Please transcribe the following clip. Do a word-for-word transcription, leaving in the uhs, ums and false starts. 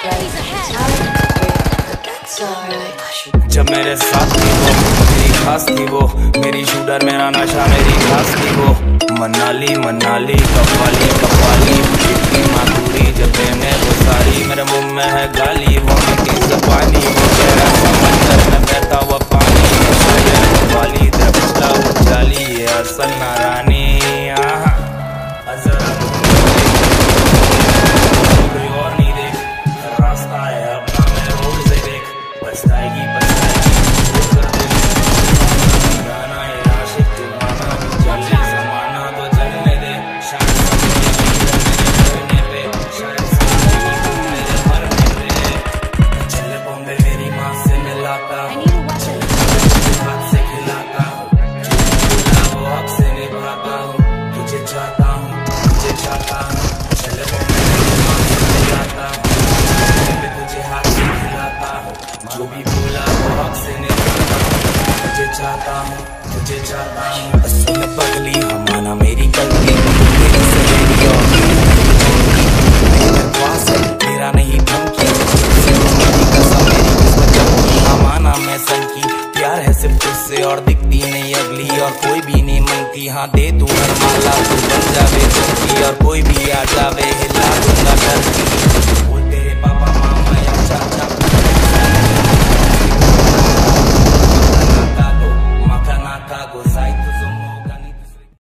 जब मेरे साथ थी वो मेरी खास थी वो, मेरी शूटर मेरा नशा मेरी खास थी वो। मनाली मनाली कव्वाली कव्वाली इतनी माधुरी जब देने वो सारी, मेरे मुंह में है गाली वो मीठी ज़बानी, वो गहरा समंदर में बहता हुआ पानी। कव्वाली दरपटा उजाली ये असल नारानी। कोई और नहीं देख रास्ता है अपना, मैं रोड से देख पछताएगी पछताएगी कर दे गाना ये आशिक दीवाना। जल्दी जमाना तो चलने दे, शायद करने पे शायद मेरे मरने पे। चले बॉम्बे मेरी माँ से मिलाता हूँ, हाथ से खिलाता हूँ, वो हक से निभाता हूँ। तुझे चाहता हूँ तुझे चाहता हूँ, चले बॉम्बे मेरी माँ से मिलाता हूँ, तुझे हाथ से खिलाता हूँ। जो भी बोला वो हक से निभाता हूँ, तुझे चाहता हूँ तुझे चाहता हूँ। सुन पगली हमारा मेरी गलती, मेरी सहेली और मेरा ख्वास है तेरा नहीं धमकी, मेरी कसम मेरी किस्मत जबकि हमारा मैं संकी। प्यार है सिर्फ तुझसे और दिखती नहीं अगली, और कोई भी नहीं मनती। हाँ दे तू हर माला तू बन जावे चुटकी, और कोई भी आ जावे हिला दूंगा धरती। बोल तेरे पापा मामा या चाचा मखना का गो मखना का गो साइड